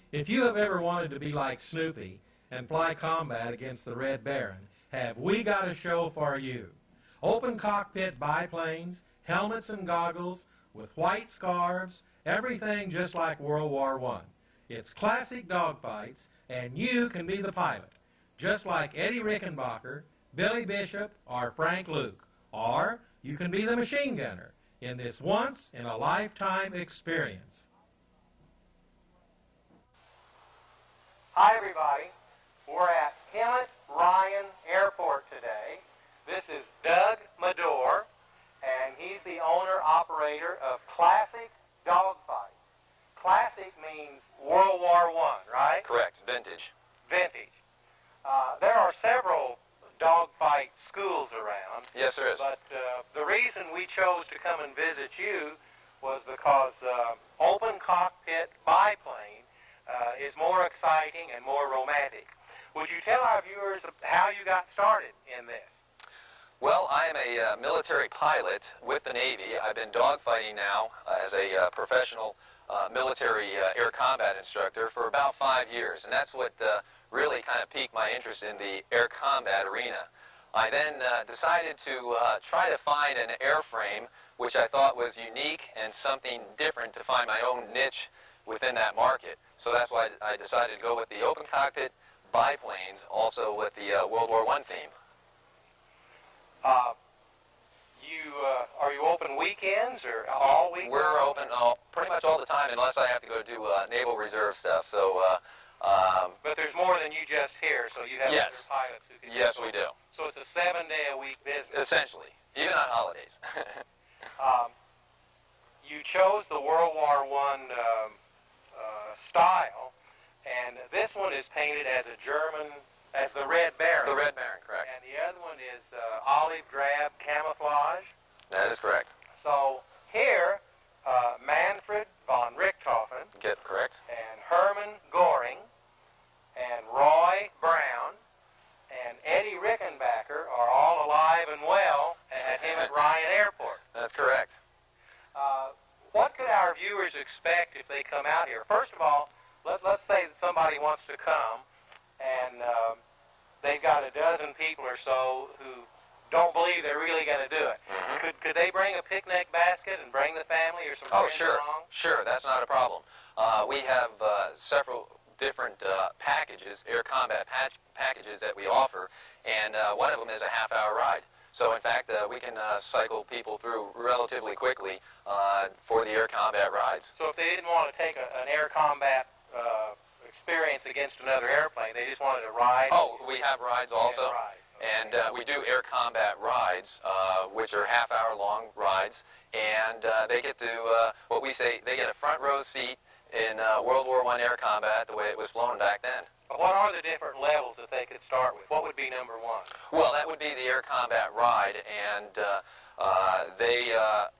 If you have ever wanted to be like Snoopy and fly combat against the Red Baron, have we got a show for you. Open cockpit biplanes, helmets and goggles, with white scarves, everything just like World War I. It's classic dogfights, and you can be the pilot, just like Eddie Rickenbacker, Billy Bishop, or Frank Luke. Or you can be the machine gunner in this once-in-a-lifetime experience. Hi, everybody. We're at Hemet Ryan Airport today. This is Doug Medore, and he's the owner-operator of Classic Dogfights. Classic means World War I, right? Correct. Vintage. Vintage. There are several dogfight schools around. Yes, there is. But the reason we chose to come and visit you was because open cockpit biplane is more exciting and more romantic. Would you tell our viewers how you got started in this? Well, I am a military pilot with the Navy. I've been dogfighting now as a professional military air combat instructor for about 5 years, and that's what really kind of piqued my interest in the air combat arena. I then decided to try to find an airframe which I thought was unique and something different to find my own niche within that market. So that's why I decided to go with the open cockpit biplanes, also with the World War I theme. Are you open weekends or all week? We're open pretty much all the time unless I have to go do Naval Reserve stuff. So, but there's more than you just here, so you have other pilots who can. Yes, we do. So it's a 7-day-a-week business. Essentially, even on holidays. You chose the World War I style, and this one is painted as a German, as the Red Baron. The Red Baron, correct. And the other one is olive drab camouflage. That is correct. So here, Manfred von Richthofen, Get correct. and Hermann Göring, and Roy Brown, and Eddie Rickenbacker are all alive and well at Hemet Ryan Airport. That's correct. What could our viewers expect if they come out here? First of all, let's say that somebody wants to come, and they've got a dozen people or so who don't believe they're really going to do it. Mm-hmm. Could they bring a picnic basket and bring the family or some friends along? Sure, that's not a problem. We have several different packages, air combat packages that we offer, and one of them is a half-hour ride. So, in fact, we can cycle people through relatively quickly for the air combat rides. So if they didn't want to take an air combat experience against another airplane, they just wanted to ride? Oh, we have rides also. Okay. And we do air combat rides, which are half-hour long rides, and they get to, what we say, they get a front row seat in World War I air combat the way it was flown back then. What are the different levels that they could start with? What would be number one? Well, that would be the air combat ride, and they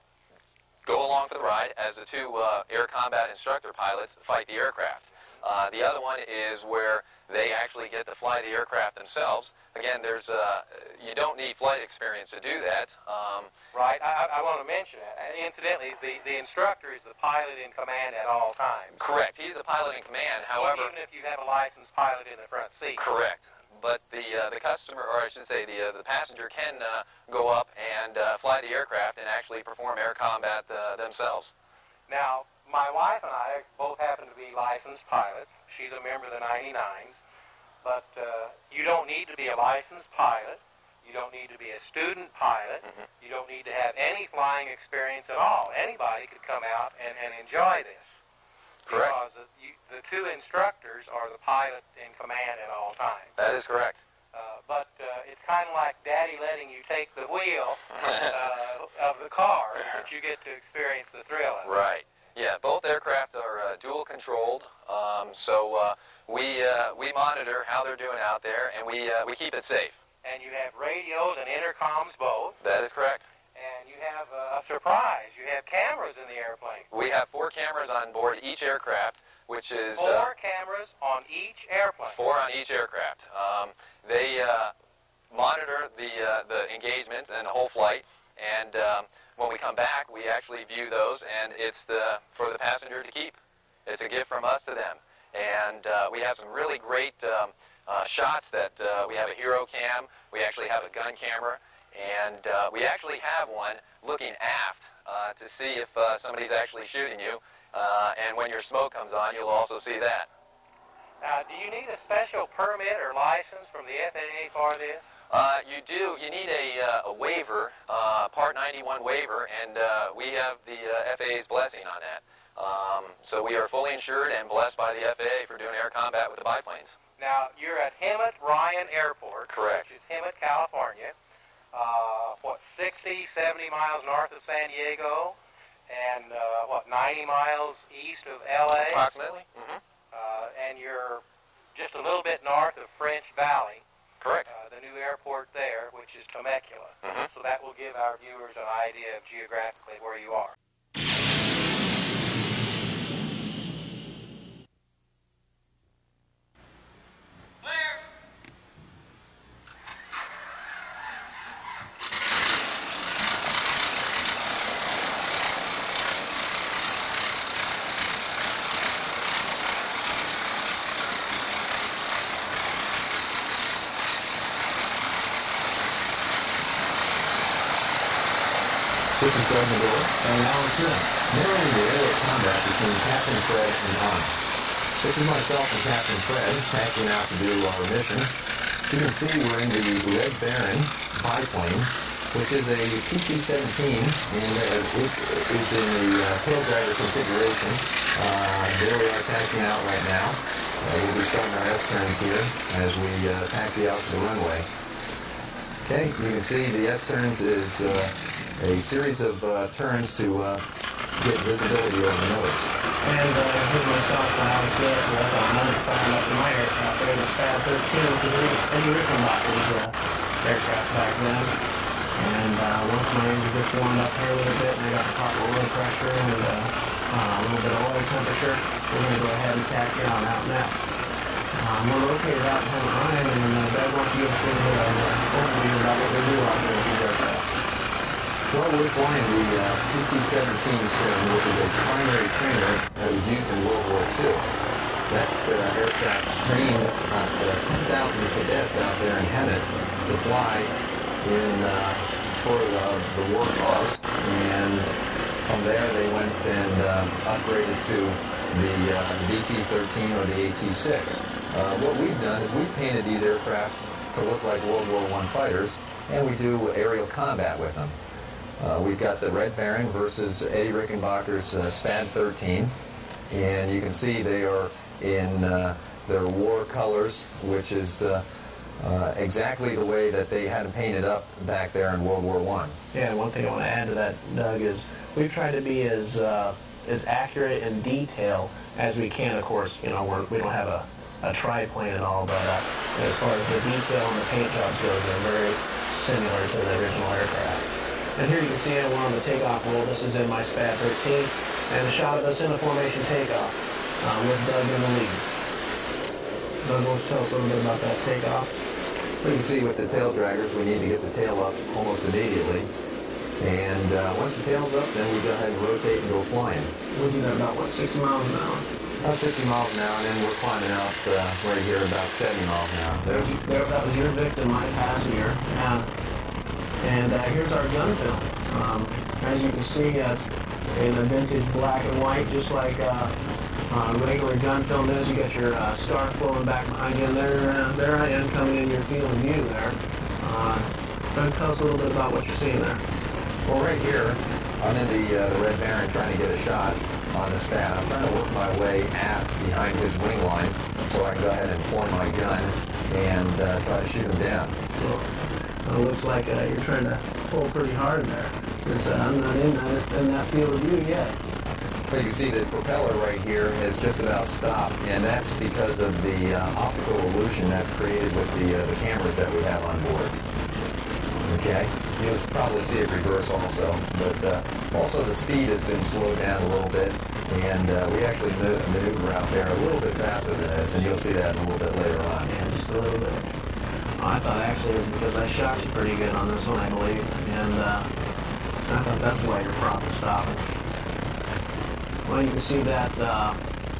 go along for the ride as the two air combat instructor pilots fight the aircraft. The other one is where they actually get to fly the aircraft themselves. Again, there's you don't need flight experience to do that. Right. I want to mention that. Incidentally, the instructor is the pilot in command at all times. Correct. He's the pilot in command. However, even if you have a licensed pilot in the front seat. Correct. But the customer, or I should say the passenger, can go up and fly the aircraft and actually perform air combat themselves. Now, my wife and I both happen to be licensed pilots. She's a member of the 99s. But you don't need to be a licensed pilot. You don't need to be a student pilot. Mm-hmm. You don't need to have any flying experience at all. Anybody could come out and enjoy this. Correct. Because the two instructors are the pilot in command at all times. That is correct. But it's kind of like Daddy letting you take the wheel of the car, but you get to experience the thrill of it. Right. Yeah, both aircraft are dual controlled, so we monitor how they're doing out there, and we keep it safe. And you have radios and intercoms both. That is correct. And you have a surprise. You have cameras in the airplane. We have 4 cameras on board each aircraft, which is 4 cameras on each airplane. 4 on each aircraft. They monitor the engagement and the whole flight, and when we come back, we actually view those, and it's for the passenger to keep. It's a gift from us to them. And we have some really great shots that we have a hero cam. We actually have a gun camera. And we actually have one looking aft to see if somebody's actually shooting you. And when your smoke comes on, you'll also see that. Now, do you need a special permit or license from the FAA for this? You do. You need a waiver, Part 91 waiver, and we have the FAA's blessing on that. So we are fully insured and blessed by the FAA for doing air combat with the biplanes. Now, you're at Hemet Ryan Airport. Correct. Which is Hemet, California. 60, 70 miles north of San Diego, and 90 miles east of LA? Approximately. Mm-hmm. And you're just a little bit north of French Valley. Correct. The new airport there, which is Temecula. Mm-hmm. So that will give our viewers an idea of geographically where you are. This is Doug Medore and Alan Smith, narrating the aerial combat between Captain Fred and I. This is myself and Captain Fred taxiing out to do our mission. So you can see we're in the Red Baron biplane, which is a PT-17, and it's in the tail dragger configuration. There we are taxiing out right now. We'll be starting our S-turns here as we taxi out to the runway. Okay, you can see the S-turns is a series of turns to get visibility over the nose. And here's myself when I was there, I thought I found up in my aircraft there, the SPAD 13, which is Eddie Rickenbacker's aircraft back then. And once my engine gets warmed up here a little bit, and I got the proper oil pressure and a little bit of oil temperature, we're going to go ahead and taxi on out now. We're located out in Hemet Ryan, and Doug wants to give us a little bit of an overview about what we do out there with these aircraft. Well, we're flying the PT-17 Stern, which is a primary trainer that was used in World War II. That aircraft trained about 10,000 cadets out there in Hemet to fly for the war cause, and from there they went and upgraded to the BT-13 or the AT-6. What we've done is we've painted these aircraft to look like World War I fighters, and we do aerial combat with them. We've got the Red Baron versus Eddie Rickenbacker's SPAD 13, and you can see they are in their war colors, which is exactly the way that they had them painted up back there in World War I. Yeah, one thing I want to add to that, Doug, is we've tried to be as accurate and detailed as we can. Of course, you know, we don't have a triplane at all, but as far as the detail and the paint jobs goes, they're very similar to the original aircraft. And here you can see we're on the takeoff roll. This is in my SPAD 13, and a shot of us in a formation takeoff with Doug in the lead. Doug, why don't you tell us a little bit about that takeoff? We can see with the tail draggers, we need to get the tail up almost immediately. And once the tail's up, then we go ahead and rotate and go flying. We do that about, what, 60 miles an hour? About 60 miles an hour, and then we're climbing out right here about 70 miles an hour. That was your victim, my passenger. And here's our gun film. As you can see, it's in a vintage black and white, just like regular gun film is. You got your star flowing back behind you, and there I am coming in your field of view there. Tell us a little bit about what you're seeing there. Well, right here, I'm in the Red Baron trying to get a shot on the SPAD. I'm trying to work my way aft behind his wing line so I can go ahead and point my gun and try to shoot him down. It looks like you're trying to pull pretty hard there. I'm not in that field of view yet. Well, you can see the propeller right here has just about stopped, and that's because of the optical illusion that's created with the cameras that we have on board. Okay, you'll probably see it reverse also, but also the speed has been slowed down a little bit, and we actually maneuver out there a little bit faster than this, and you'll see that a little bit later on. Yeah, just a little bit. I thought actually it was because I shot you pretty good on this one, I believe, and I thought that's why you're probably stopping. Well, you can see that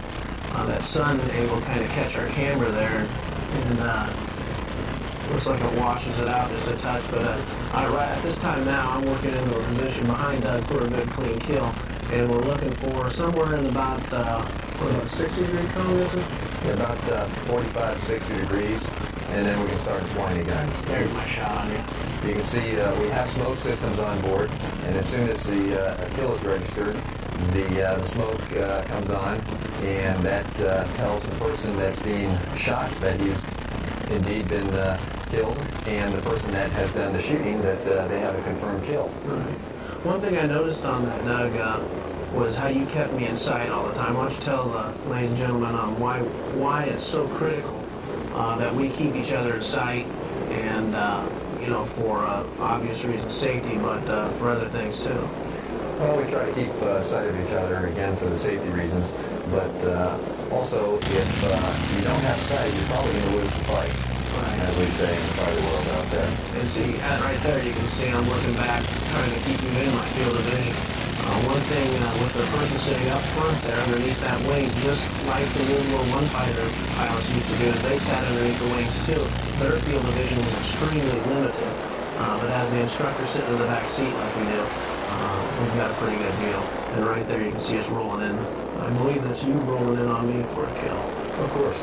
that sun angle kind of catch our camera there, and looks like it washes it out just a touch. But right at this time now, I'm working into a position behind Doug for a good clean kill, and we're looking for somewhere in about what about 60-degree cone, is it? Yeah, about 45 to 60 degrees, and then we can start deploying the guns. There's my shot on you. You can see we have smoke systems on board, and as soon as the kill is registered, the smoke comes on, and that tells the person that's being shot that he's indeed been killed, and the person that has done the shooting that they have a confirmed kill. Right. One thing I noticed on that, Doug, was how you kept me in sight all the time. Why don't you tell the ladies and gentlemen why it's so critical that we keep each other in sight, and for obvious reasons, safety, but for other things too. Well, we try to keep sight of each other, again, for the safety reasons, but also, if you don't have sight, you're probably going to lose the fight, as we say in the fighter world out there. And see, right there, you can see I'm looking back, trying to keep you in my field of vision. One thing with the person sitting up front there, underneath that wing, just like the World War I fighter pilots used to do, is they sat underneath the wings too. Their field of vision was extremely limited, but as the instructor sitting in the back seat like we do, we've got a pretty good deal. And right there you can see us rolling in. I believe that's you rolling in on me for a kill. Of course.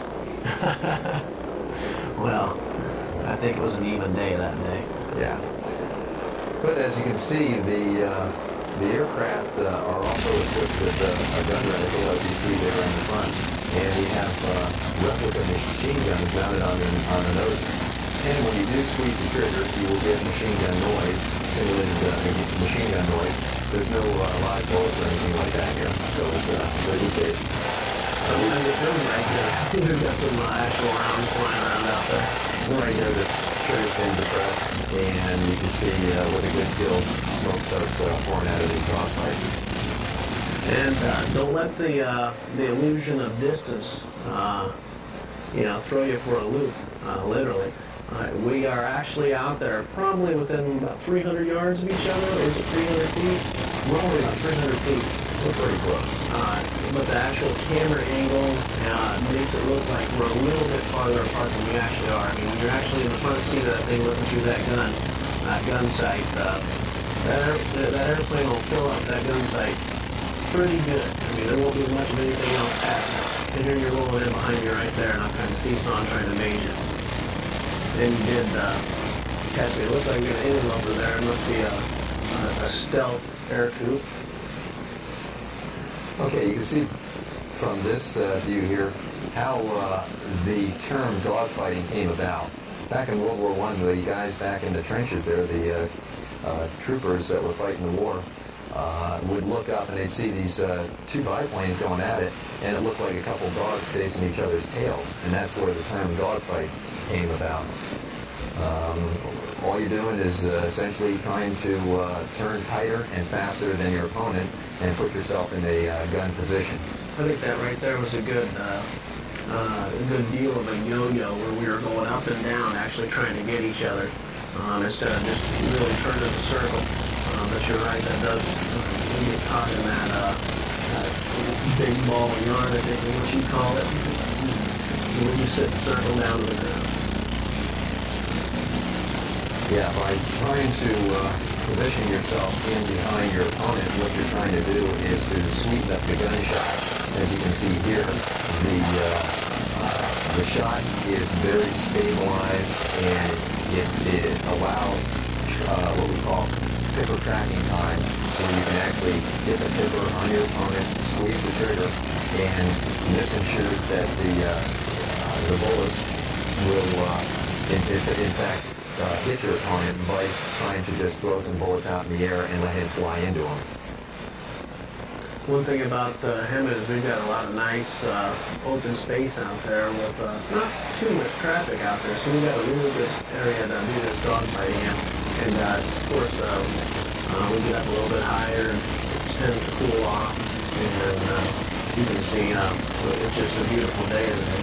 Well, I think it was an even day that day. Yeah. But as you can see, the aircraft are also equipped with a gun reticle, as you see there in the front. And we have replica machine guns mounted on the noses. And when you do squeeze the trigger, you will get machine gun noise, simulated machine gun noise. There's no live bullets or anything like that here, so it's pretty safe. Sometimes it feels like we've got some actual rounds flying around out there. Right here, the trigger's been depressed, and you can see with a good kill, smoke starts pouring out of the exhaust pipe. And don't let the illusion of distance, throw you for a loop, literally. We are actually out there probably within about 300 yards of each other, or is it 300 feet? We're only about 300 feet. We're pretty close. But the actual camera angle makes it look like we're a little bit farther apart than we actually are. I mean, when you're actually in the front seat of that thing looking through that gun sight, that airplane will fill up that gun sight pretty good. I mean, there won't be much of anything else past. And here you're rolling in behind me right there, and I'm kind of seesawing trying to maze you. And you did catch me. It looks like we got an interloper there. It must be a stealth air coupe. Okay, you can see from this view here how the term dogfighting came about. Back in World War I, the guys back in the trenches there, the troopers that were fighting the war, would look up and they'd see these two biplanes going at it, and it looked like a couple dogs chasing each other's tails, and that's where the term dogfight came about. All you're doing is essentially trying to turn tighter and faster than your opponent and put yourself in a gun position. I think that right there was a good deal of a yo-yo where we were going up and down, actually trying to get each other instead of just really turning the circle. But you're right, that does get caught in that big ball of yarn, I think is what you call it, when you sit and circle down to the ground. Yeah, by trying to position yourself in behind your opponent, what you're trying to do is to sweeten up the gunshot. As you can see here, the shot is very stabilized, and it allows what we call pipper tracking time, where you can actually get the pipper on your opponent, squeeze the trigger, and this ensures that the bullets will, in fact, hit your opponent, vice trying to just throw some bullets out in the air and let him fly into them. One thing about Hemet is we've got a lot of nice open space out there with not too much traffic out there, so we've got a really good area to do this dogfighting in. And of course, we get up a little bit higher and it tends to cool off, and you can see it's just a beautiful day today.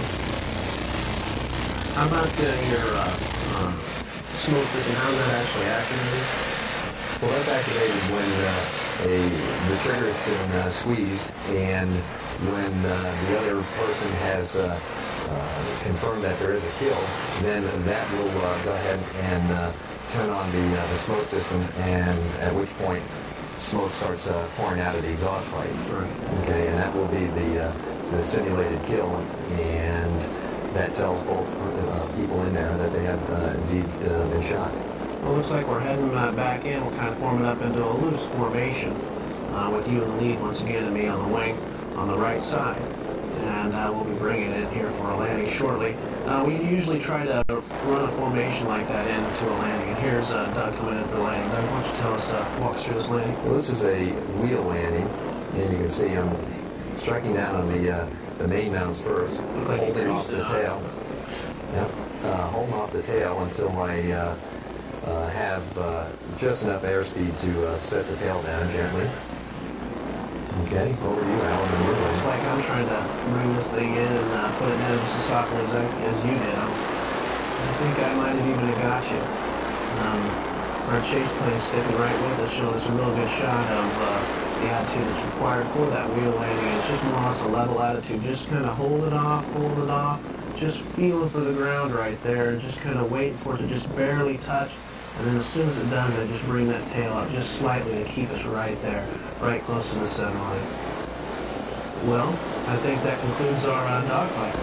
How about your smoke system? How's that actually activated? Well, that's activated when the trigger's been squeezed, and when the other person has confirmed that there is a kill, then that will go ahead and turn on the smoke system, and at which point smoke starts pouring out of the exhaust pipe. Right. Okay, and that will be the simulated kill, and that tells both people in there that they have indeed been shot. Well, it looks like we're heading back in. We're kind of forming up into a loose formation with you in the lead once again and me on the wing on the right side. And we'll be bringing it in here for a landing shortly. We usually try to run a formation like that into a landing. And here's Doug coming in for the landing. Doug, why don't you tell us, walk us through this landing? Well, this is a wheel landing, and you can see I'm striking down on the main mounts first, Like holding off the tail. Yep, holding off the tail until I have just enough airspeed to set the tail down gently. Okay, over to you, Alan. Looks like I'm trying to bring this thing in and put it down just as softly as you did. I think I might have even got you. Our chase plane sticking right with us, showing us a real good shot of the attitude that's required for that wheel landing. It's just more or less a level attitude. Just kind of hold it off, just feeling for the ground right there, and just kind of waiting for it to just barely touch. And then as soon as it does, I just bring that tail up just slightly to keep us right there, right close to the center line. Well, I think that concludes our dogfight.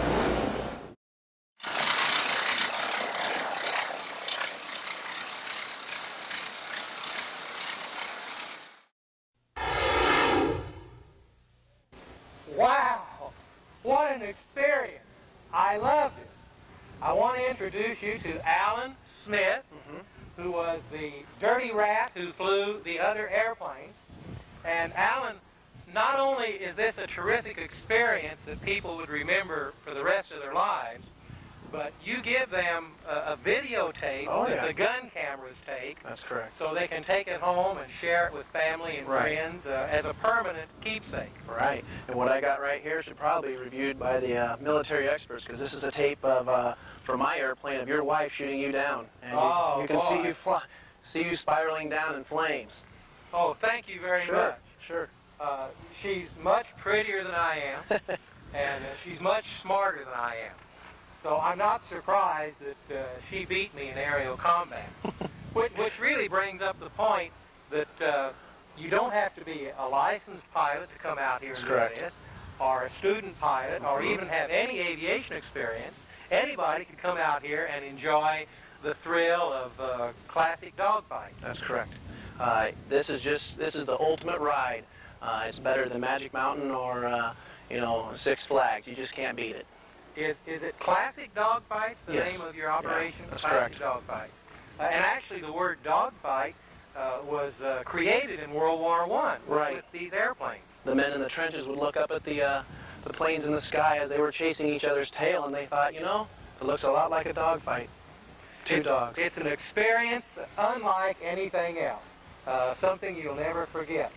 Wow, what an experience. I loved it. I want to introduce you to Alan Smith, who was the dirty rat who flew the other airplanes. And Alan, not only is this a terrific experience that people would remember for the rest of their lives, but you give them a videotape that the gun cameras take. That's correct. So they can take it home and share it with family and friends as a permanent keepsake. Right. And what I got right here should probably be reviewed by the military experts, because this is a tape of from my airplane of your wife shooting you down. And you can see you see you spiraling down in flames. Oh, thank you very much. Sure. She's much prettier than I am, and she's much smarter than I am. So I'm not surprised that she beat me in aerial combat, which really brings up the point that you don't have to be a licensed pilot to come out here and do this, or a student pilot, or even have any aviation experience. Anybody can come out here and enjoy the thrill of classic dogfights. That's correct. This is the ultimate ride. It's better than Magic Mountain or Six Flags. You just can't beat it. Is it Classic Dogfights, the name of your operation? Yeah, that's Classic correct. Dogfights. And actually the word dogfight was created in World War I with these airplanes. The men in the trenches would look up at the planes in the sky as they were chasing each other's tail, and they thought, it looks a lot like a dogfight. Two dogs. It's an experience unlike anything else, something you'll never forget.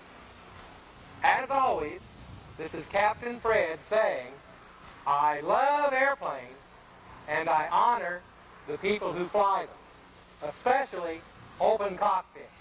As always, this is Captain Fred saying, I love airplanes, and I honor the people who fly them, especially open cockpit.